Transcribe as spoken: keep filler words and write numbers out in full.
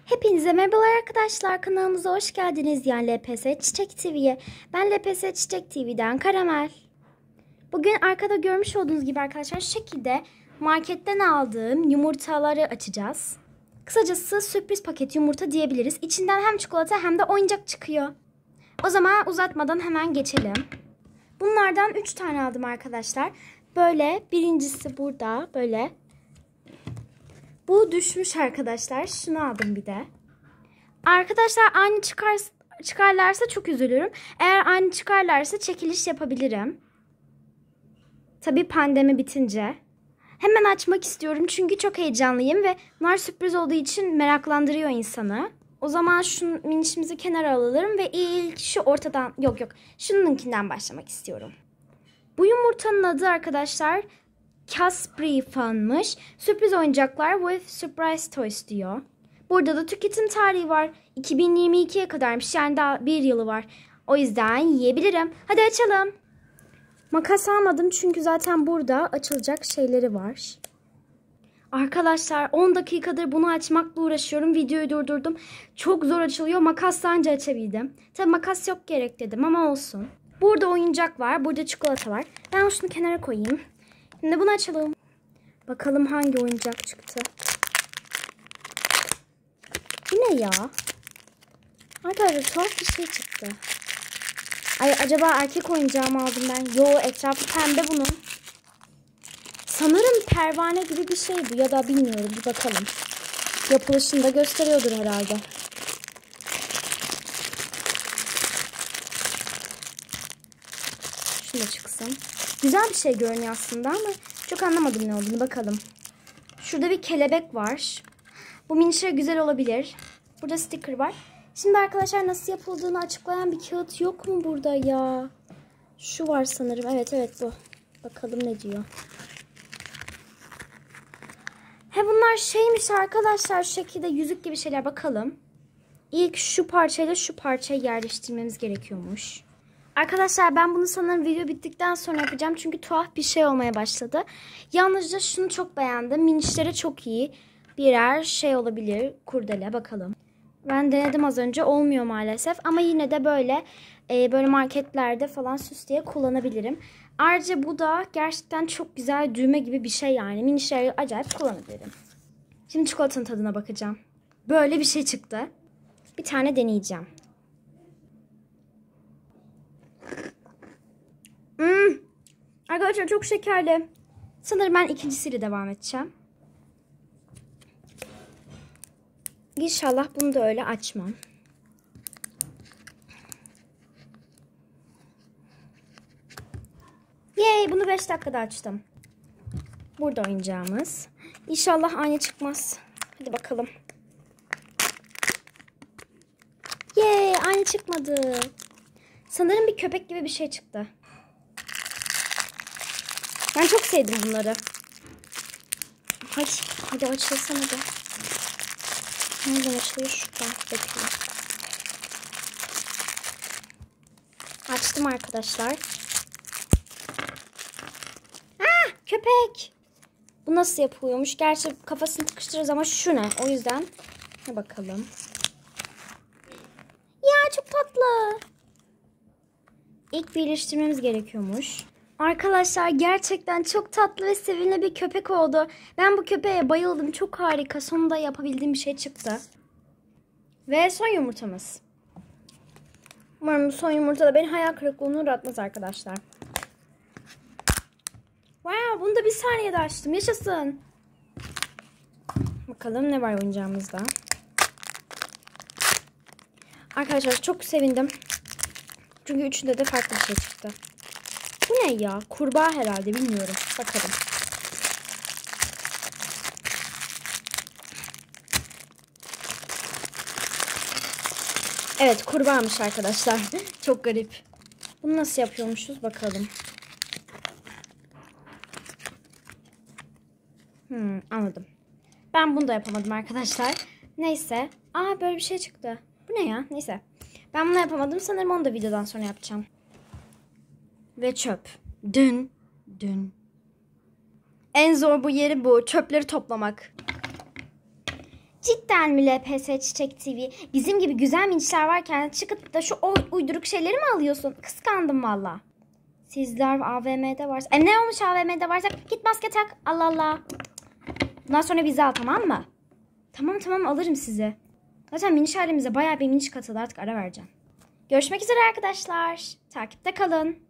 Hepinize merhabalar arkadaşlar, kanalımıza hoş geldiniz. Yani L P S Çiçek T V'ye. Ben L P S Çiçek T V'den Karamel. Bugün arkada görmüş olduğunuz gibi arkadaşlar şu şekilde marketten aldığım yumurtaları açacağız. Kısacası sürpriz paket yumurta diyebiliriz. İçinden hem çikolata hem de oyuncak çıkıyor. O zaman uzatmadan hemen geçelim. Bunlardan üç tane aldım arkadaşlar. Böyle birincisi burada böyle. Bu düşmüş arkadaşlar. Şunu aldım bir de. Arkadaşlar aynı çıkar, çıkarlarsa çok üzülürüm. Eğer aynı çıkarlarsa çekiliş yapabilirim. Tabii pandemi bitince. Hemen açmak istiyorum çünkü çok heyecanlıyım ve bunlar sürpriz olduğu için meraklandırıyor insanı. O zaman şu minişimizi kenara alalım ve ilk şu ortadan yok yok şununkinden başlamak istiyorum. Bu yumurtanın adı arkadaşlar Cadbury Fun'mış. Sürpriz oyuncaklar with surprise toys diyor. Burada da tüketim tarihi var. iki bin yirmi ikiye kadarmış. Yani daha bir yılı var. O yüzden yiyebilirim. Hadi açalım. Makas almadım çünkü zaten burada açılacak şeyleri var. Arkadaşlar on dakikadır bunu açmakla uğraşıyorum. Videoyu durdurdum. Çok zor açılıyor. Makasla anca açabildim. Tabii makas yok gerek dedim ama olsun. Burada oyuncak var. Burada çikolata var. Ben şunu kenara koyayım. Şimdi bunu açalım. Bakalım hangi oyuncak çıktı. Bu ne ya? Arkadaşlar tuhaf bir şey çıktı. Ay acaba erkek oyuncağı mı aldım ben? Yo, etrafı pembe bunun. Sanırım pervane gibi bir şey bu ya da bilmiyorum. Bir bakalım. Yapılışında gösteriyordur herhalde. Şunu da çıksın. Güzel bir şey görünüyor aslında ama çok anlamadım ne olduğunu. Bakalım. Şurada bir kelebek var. Bu minişler güzel olabilir. Burada sticker var. Şimdi arkadaşlar nasıl yapıldığını açıklayan bir kağıt yok mu burada ya? Şu var sanırım. Evet evet bu. Bakalım ne diyor. He bunlar şeymiş arkadaşlar. Şu şekilde yüzük gibi şeyler. Bakalım. İlk şu parçayla şu parçayı yerleştirmemiz gerekiyormuş. Arkadaşlar ben bunu sanırım video bittikten sonra yapacağım. Çünkü tuhaf bir şey olmaya başladı. Yalnızca şunu çok beğendim. Minişlere çok iyi. Birer şey olabilir. Kurdele bakalım. Ben denedim az önce. Olmuyor maalesef. Ama yine de böyle e, böyle marketlerde falan süs diye kullanabilirim. Ayrıca bu da gerçekten çok güzel düğme gibi bir şey yani. Minişleri acayip kullanabilirim. Şimdi çikolatanın tadına bakacağım. Böyle bir şey çıktı. Bir tane deneyeceğim. Hmm. Arkadaşlar çok şekerli. Sanırım ben ikincisiyle devam edeceğim. İnşallah bunu da öyle açmam. Yay, bunu beş dakikada açtım. Burada oyuncağımız. İnşallah aynı çıkmaz. Hadi bakalım. Yay, aynı çıkmadı. Sanırım bir köpek gibi bir şey çıktı. Ben çok sevdim bunları. Hadi, hadi açılsana da. Nereden açılıyor? Şuradan bakıyorum. Açtım arkadaşlar. Ah, köpek. Bu nasıl yapılıyormuş? Gerçi kafasını tıkıştırırız ama şu ne? O yüzden ne bakalım. Ya çok tatlı. İlk birleştirmemiz gerekiyormuş. Arkadaşlar gerçekten çok tatlı ve sevimli bir köpek oldu. Ben bu köpeğe bayıldım. Çok harika. Sonunda yapabildiğim bir şey çıktı. Ve son yumurtamız. Umarım bu son yumurta da beni hayal kırıklığına uğratmaz arkadaşlar. Wow, bunu da bir saniyede açtım. Yaşasın. Bakalım ne var oyuncağımızda. Arkadaşlar çok sevindim. Çünkü üçünde de farklı bir şey çıktı. Bu ne ya? Kurbağa herhalde, bilmiyorum. Bakalım. Evet, kurbağamış arkadaşlar. Çok garip. Bunu nasıl yapıyormuşuz bakalım. Hmm, anladım. Ben bunu da yapamadım arkadaşlar. Neyse. Aa, böyle bir şey çıktı. Bu ne ya? Neyse. Ben bunu yapamadım. Sanırım onu da videodan sonra yapacağım. Ve çöp. Dün. Dün. En zor bu yeri bu. Çöpleri toplamak. Cidden mi L P S Çiçek T V? Bizim gibi güzel minişler varken çıkıp da şu o uyduruk şeyleri mi alıyorsun? Kıskandım valla. Sizler A V M'de varsa... E ne olmuş A V M'de varsa? Git maske tak. Allah Allah. Bundan sonra bizi al, tamam mı? Tamam tamam, alırım sizi. Zaten miniş halimize bayağı bir miniş katıldı, artık ara vereceğim. Görüşmek üzere arkadaşlar. Takipte kalın.